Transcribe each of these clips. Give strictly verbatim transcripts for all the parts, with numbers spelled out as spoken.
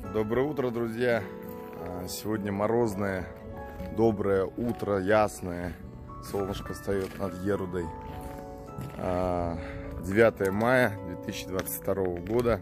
Доброе утро, друзья! Сегодня морозное, доброе утро, ясное. Солнышко встает над Ерудой. девятое мая две тысячи двадцать второго года.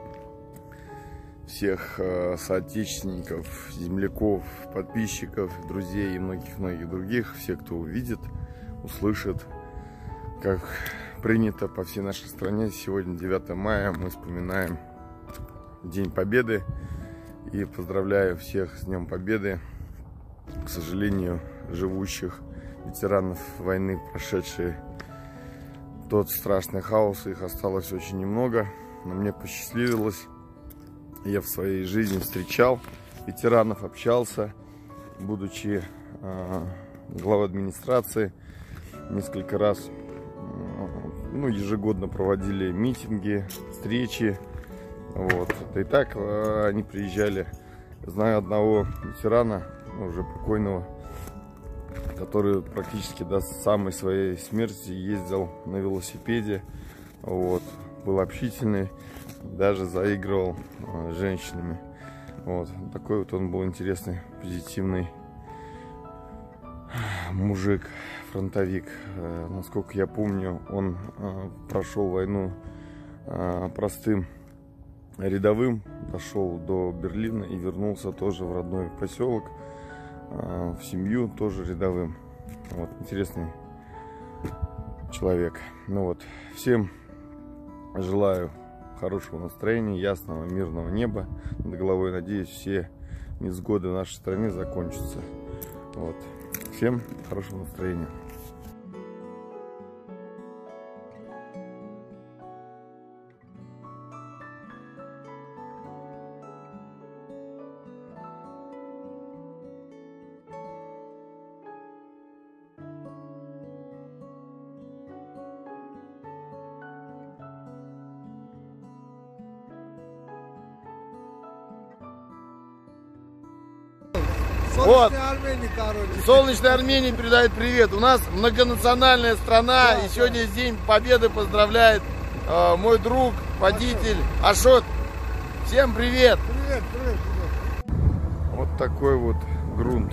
Всех соотечественников, земляков, подписчиков, друзей и многих-многих других, все, кто увидит, услышит, как принято по всей нашей стране, сегодня девятое мая, мы вспоминаем День Победы. И поздравляю всех с Днем Победы. К сожалению, живущих ветеранов войны, прошедшие тот страшный хаос, их осталось очень немного. Но мне посчастливилось. Я в своей жизни встречал ветеранов, общался, будучи э, главой администрации. Несколько раз э, ну, ежегодно проводили митинги, встречи. Вот. И так э, они приезжали. Знаю одного ветерана, уже покойного, который практически до самой своей смерти ездил на велосипеде. Вот. Был общительный, даже заигрывал э, с женщинами. Вот. Такой вот он был интересный, позитивный мужик, фронтовик. Э, насколько я помню, он э, прошел войну э, простым рядовым, дошел до Берлина и вернулся тоже в родной поселок, в семью, тоже рядовым. Вот, интересный человек. Ну вот, всем желаю хорошего настроения, ясного, мирного неба над головой. Надеюсь, все невзгоды в нашей стране закончатся. Вот. Всем хорошего настроения. Вот, Армении, короче. Солнечная Армения передает привет. У нас многонациональная страна, да, и сегодня да. День Победы поздравляет э, мой друг, водитель Ашот. Всем привет. Привет, привет, привет. Вот такой вот грунт.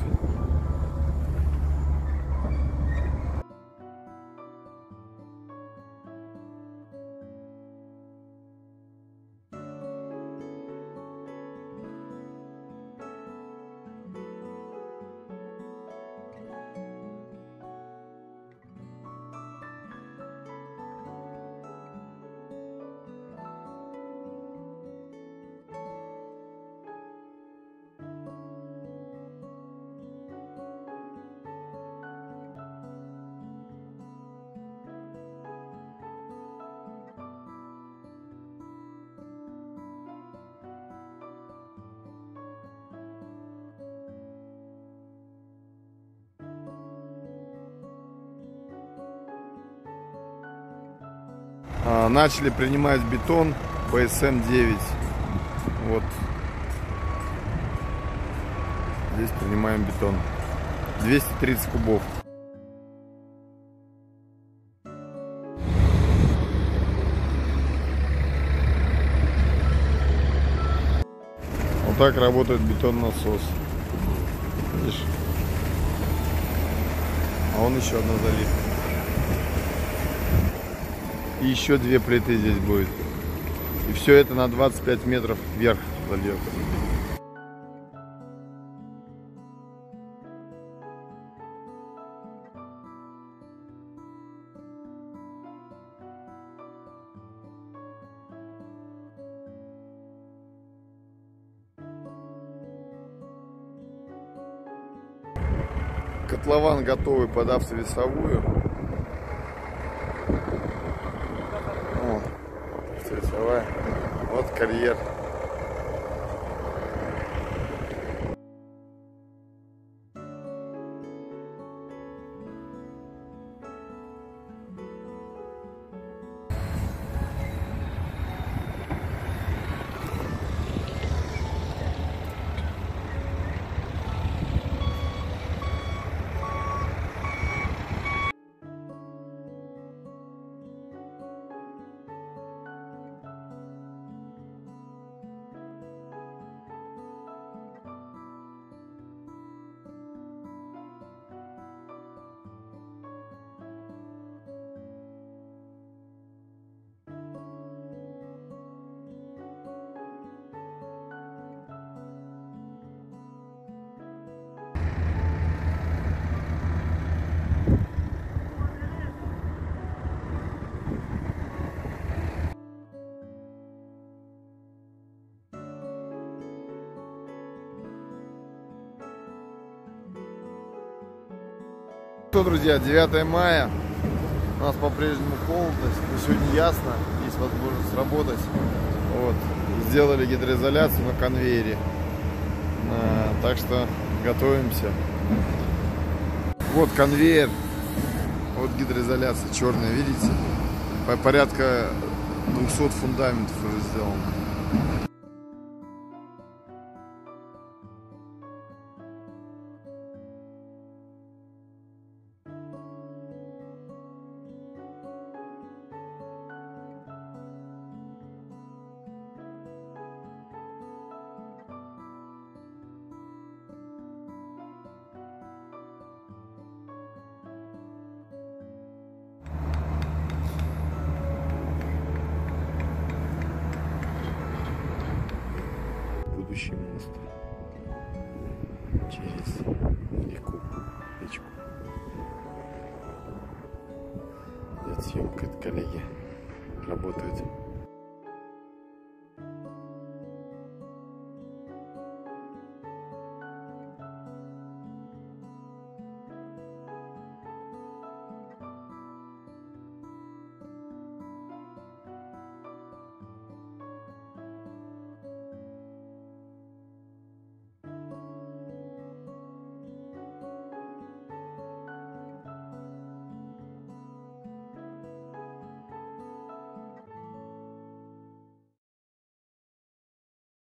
Начали принимать бетон бэ эс эм девять. Вот здесь принимаем бетон. двести тридцать кубов. Вот так работает бетон-насос. Видишь? А он еще одна залит. И еще две плиты здесь будет. И все это на двадцать пять метров вверх зальется. Котлован готовый под автовесовую. Весовая. Вот карьер. Что, друзья, девятое мая. У нас по-прежнему холодно, но сегодня ясно, есть возможность работать. Вот. Сделали гидроизоляцию на конвейере. А, так что готовимся. Вот конвейер. Вот гидроизоляция черная, видите? По порядка двухсот фундаментов уже сделано. Будущий мост через реку, речку. Идет съемка, это коллеги работают.